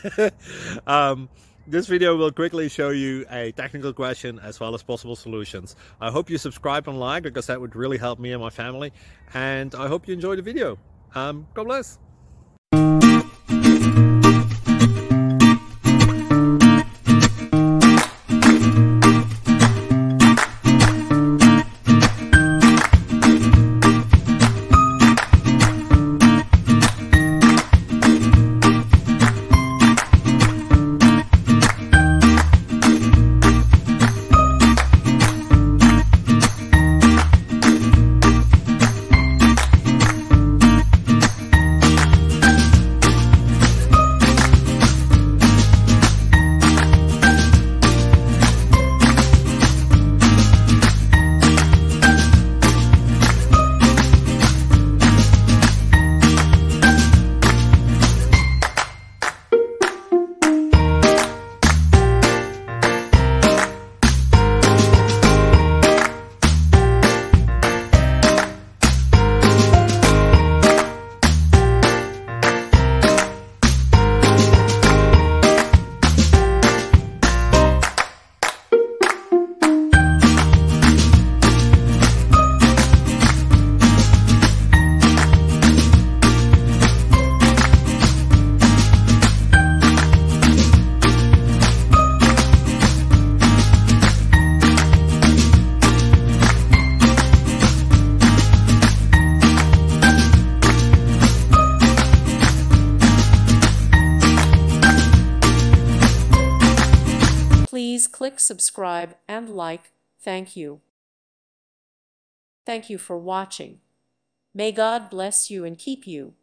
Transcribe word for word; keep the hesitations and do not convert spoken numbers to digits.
um, this video will quickly show you a technical question as well as possible solutions. I hope you subscribe and like, because that would really help me and my family. And I hope you enjoy the video. Um, God bless. Please click subscribe and like. Thank you. Thank you for watching. May God bless you and keep you.